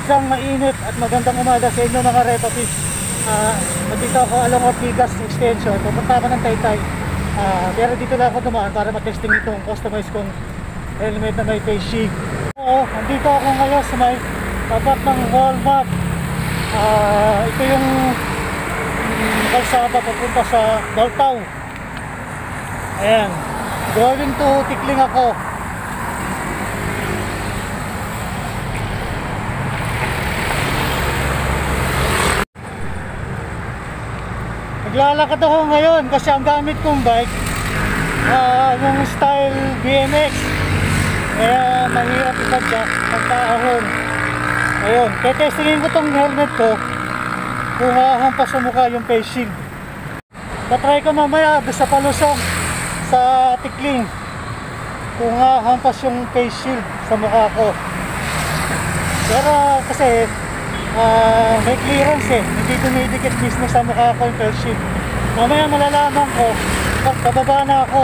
Isang mainit at magandang umaga sa inyo mga Repapis. Nandito ako along Ortigas Extension. Pupunta ako ng Taytay. Pero dito lang ako dumaan para matesting itong customize kong helmet na may face shield. Oo, nandito ako ngayon sa may tapat ng Walmart. Ito yung kalsada papunta sa Baltaw. Ayan, going to Tikling ako. Naglalakad ako ngayon kasi ang gamit kong bike yung style BMX, kaya mahirap ipadyak pagkaahon. Ayun, tetestingin ko tong helmet ko kung hahampas sa mukha yung face shield. Tatry ko mamaya sa palusong sa Tikling kung hahampas yung face shield sa mukha ko. Pero kasi may clearance hindi dumidikit mismo sa mukha ko yung face shield. Mamaya malalaman ko pag pababa na ako.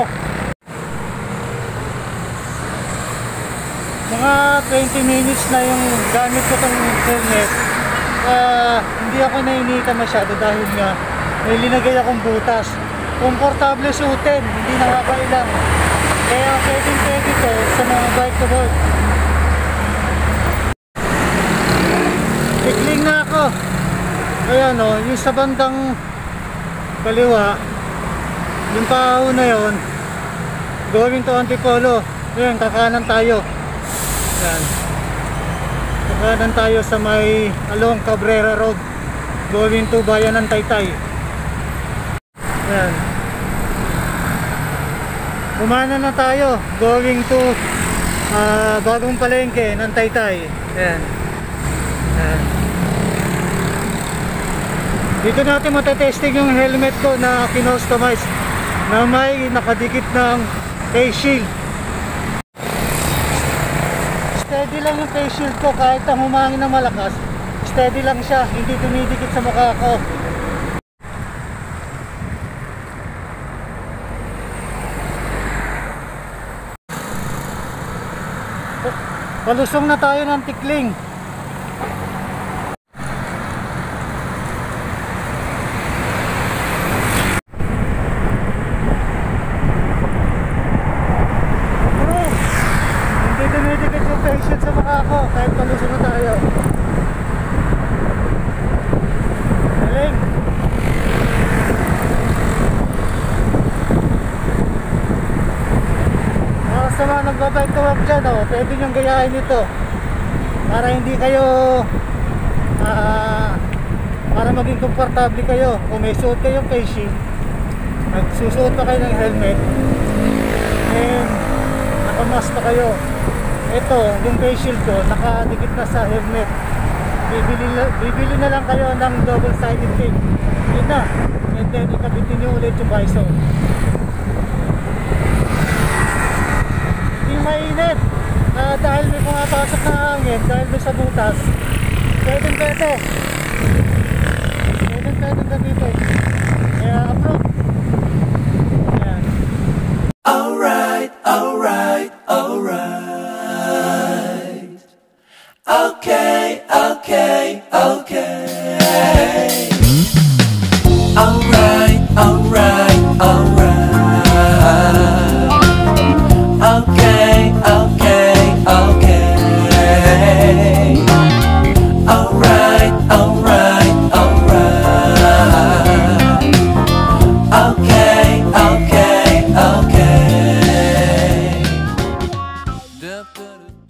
Mga 20 minutes na yung gamit ko tong helmet. Hindi ako nainita masyado dahil nga may linagay akong butas. Komportable suotin, hindi nakakailang. Kaya pwedeng pwede to sa mga bike to work. Tikling na ako. Ayan o, yung sa bandang kaliwa, yung paaho na yun, going to Antipolo. Ayan, kakanan tayo. Ayan, kakanan tayo sa may along Cabrera Road, going to Bayan ng Taytay. Ayan, kumana na tayo, going to Bagong Palengke ng Taytay. Ayan. Ayan. Dito natin matetesting yung helmet ko na kinostomize na may nakadikit ng face shield. Steady lang yung face shield ko kahit ang humangin ng malakas. Steady lang siya, hindi dumidikit sa mukha ko. Palusong na tayo ng Tikling. Sa mukha ko kahit palusong na tayo. Galing. Sa mga nagbabike to work dyan, pwede nyo gayahin ito para hindi kayo para maging komportable kayo. Kung may suot kayong face shield, nagsusuot pa kayo ng helmet and nakamask pa kayo. Ito, yung face shield ko, nakadikit na sa helmet. Bibili na lang kayo ng double-sided tape. Yun na. And then, ikabitin nyo ulit yung visor. Hindi mainit. Dahil may pumapasok na hangin, dahil may sa butas, pwedeng gamitin. Kaya, approve. Ayan. Alright. Okay. Alright. Okay.